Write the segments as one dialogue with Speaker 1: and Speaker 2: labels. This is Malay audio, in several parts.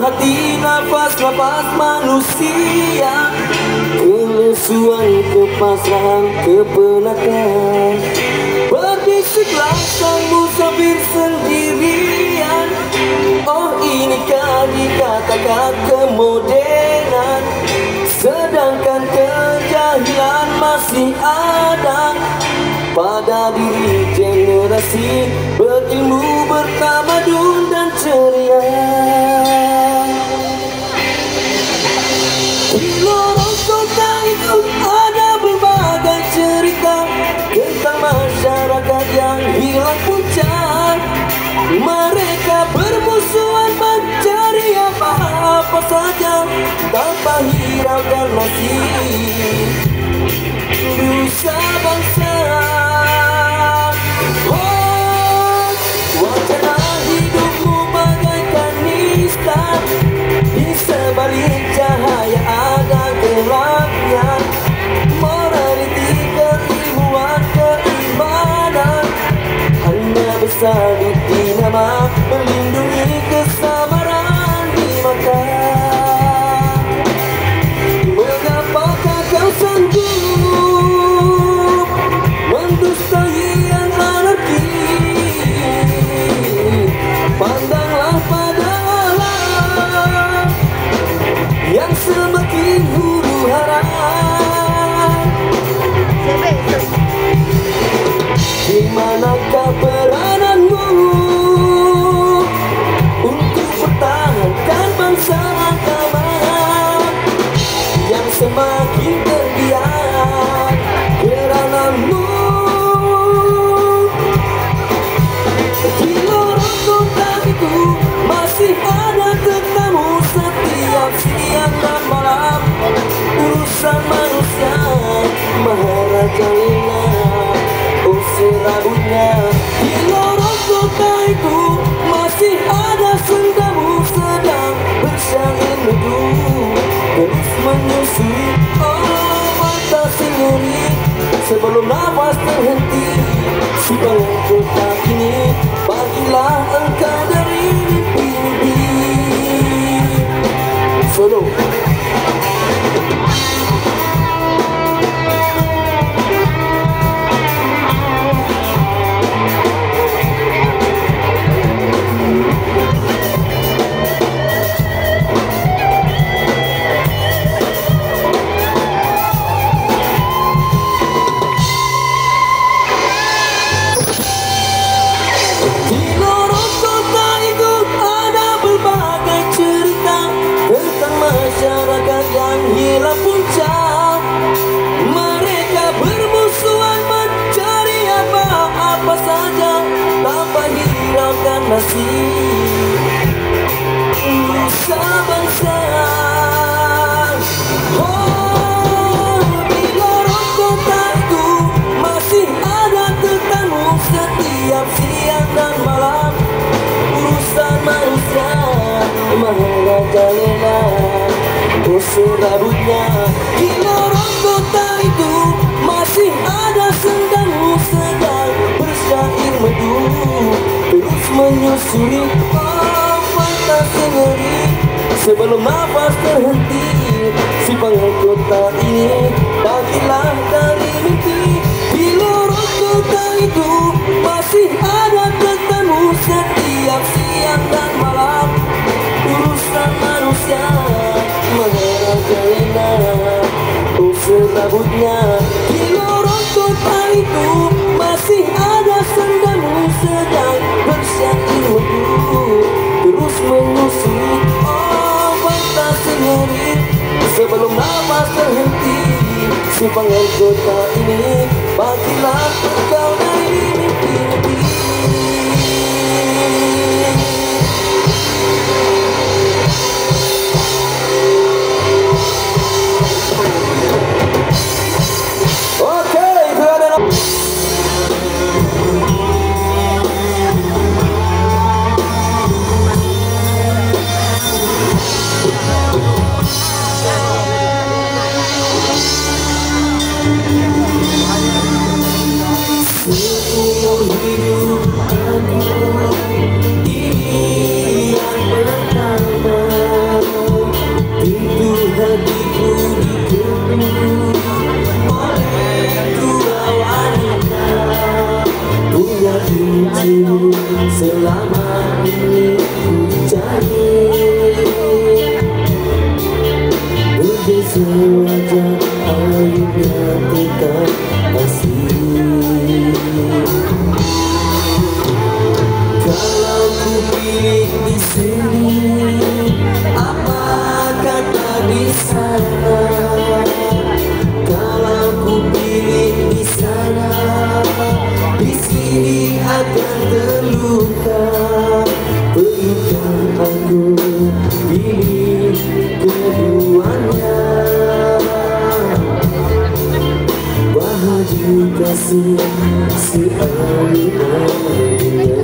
Speaker 1: hati nafas-nafas manusia, kelesuan, kepasrahan, kepenatan. Berbisiklah sang musafir sendirian. Oh, inikah dikatakan kemodenan, sedangkan kejahilan masih ada pada diri generasi berilmu, bertamadun dan ceria. Di lorong kota itu ada berbagai cerita tentang masyarakat yang hilang puncak. Mereka bermusuhan mencari apa-apa saja tanpa hiraukan nasib dosa bangsa. Oh, wacana hidupmu bagaikan nista, di sebalik cahaya ada gelapnya. Moraliti, keilmuan, keimanan hanya bersalib di nama melindungi kesamaran di mata. Mengapakah kau sanggup mendustai yang anarki? Pandanglah pada alam yang semakin huru hara. Di manakah perananmu untuk pertahankan bangsa agama yang semakin terbiak keranamu? Di lorong kota itu masih ada tetamu setiap siang dan malam. Urusan manusia Maharajalela usir rambutnya. Di lorong kota itu masih ada sendamu sedang bersyair merdu, terus menyusui mata sendiri sebelum nafas terhenti. Si bangun kota ini, bagilah engkau dari mimpi-mimpi. Solo. Masyarakat yang hilang puncak. Mereka bermusuhan mencari apa-apa saja tanpa hiraukan nasib dosa bangsa. Oh, di lorong kota itu masih ada tetamu setiap siang dan malam. Urusan manusia Maharajalela usir rambutnya. Di lorong kota itu masih ada sendamu sedang bersyair merdu, terus menyusuri mata sendiri sebelum nafas terhenti. Si bangun kota ini, bagilah dari mimpi. Di lorong kota itu masih ada tetamu setiap siang dan malam. Urusan manusia Maharajalela usir rambutnya. Di lorong kota itu masih ada sendamu sedang bersyair merdu, terus menyusui mata sendiri sebelum nafas terhenti. Si bangun kota ini, bagilah engkau dari mimpi-mimpi. Hidup aku ini yang pertama. sewajar airnya tetap asli. Kalau ku pilih di sini, apa kata di sana? Kalau ku pilih di sana, di sini akan terluka. Perlukan aku pilih keduanya? Bahagia kasih seadil-adilnya.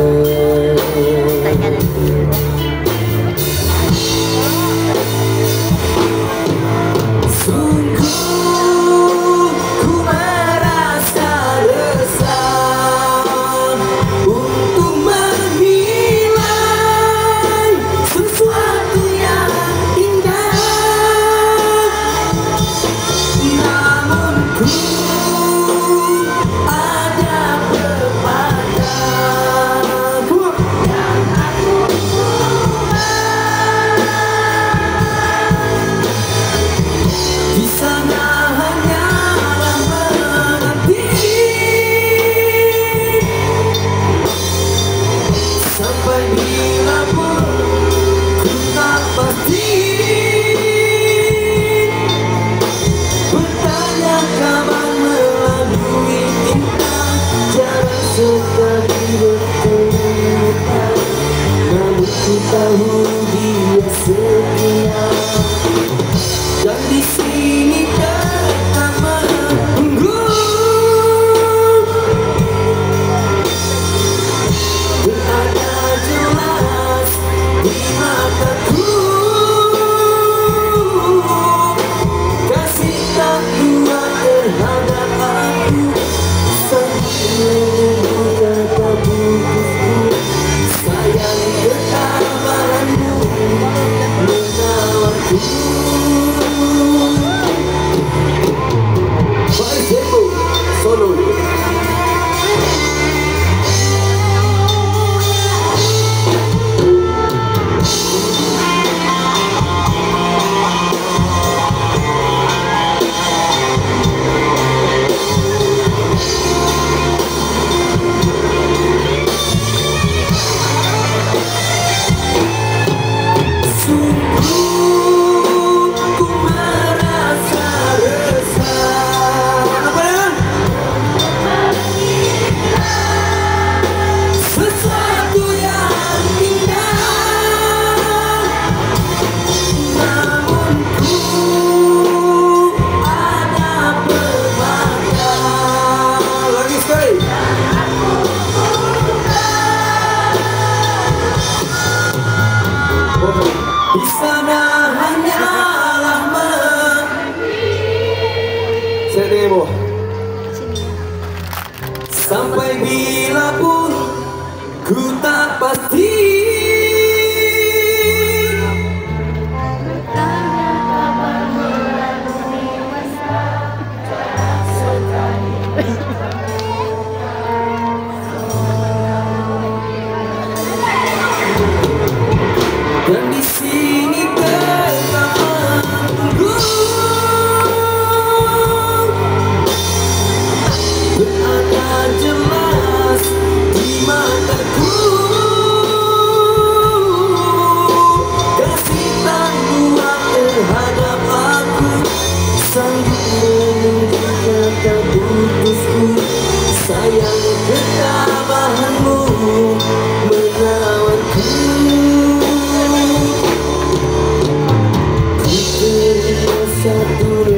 Speaker 1: Namun ku tahu dia setia, dan di sini tetap menunggu. Berada jelas di mataku, kasih tak kuat terhadap aku. Di sana hanyalah sedemo. Sampai bila pun ku tak pasti. Dan di sini tetap menunggu. Berada jelas di mataku, kasih tak kuat terhadap aku. Sanggup menunjukkan tak putusku. Sayang ketabahanmu menawanku. Satu